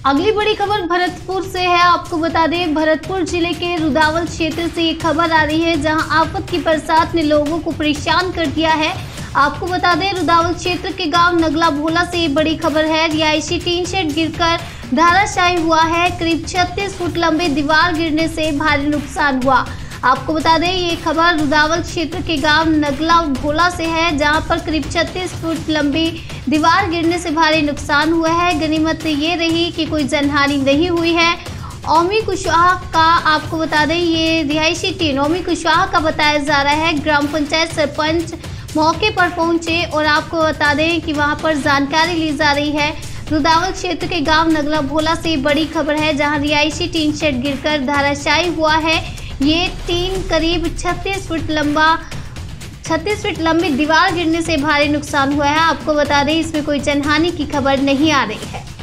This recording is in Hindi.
अगली बड़ी खबर भरतपुर से है। आपको बता दें, भरतपुर जिले के रुदावल क्षेत्र से ये खबर आ रही है, जहां आफत की बरसात ने लोगों को परेशान कर दिया है। आपको बता दें, रुदावल क्षेत्र के गांव नगला भोला से ये बड़ी खबर है। रिहायशी टीन शेड गिरकर धराशायी हुआ है। करीब 36 फुट लंबे दीवार गिरने से भारी नुकसान हुआ। आपको बता दें, ये खबर रुदावल क्षेत्र के गांव नगला भोला से है, जहां पर करीब 36 फुट लंबी दीवार गिरने से भारी नुकसान हुआ है। गनीमत ये रही कि कोई जनहानि नहीं हुई है। ओमी कुशवाहा का आपको बता दें, ये रिहायशी टीन ओमी कुशवाहा का बताया जा रहा है। ग्राम पंचायत सरपंच मौके पर पहुंचे और आपको बता दें कि वहां पर जानकारी ली जा रही है। रुदावल क्षेत्र के गांव नगला भोला से बड़ी खबर है, जहां रिहायशी टीन शेड गिरकर धराशायी हुआ है। ये टीन करीब 36 फुट लंबी दीवार गिरने से भारी नुकसान हुआ है। आपको बता दें, इसमें कोई जनहानि की खबर नहीं आ रही है।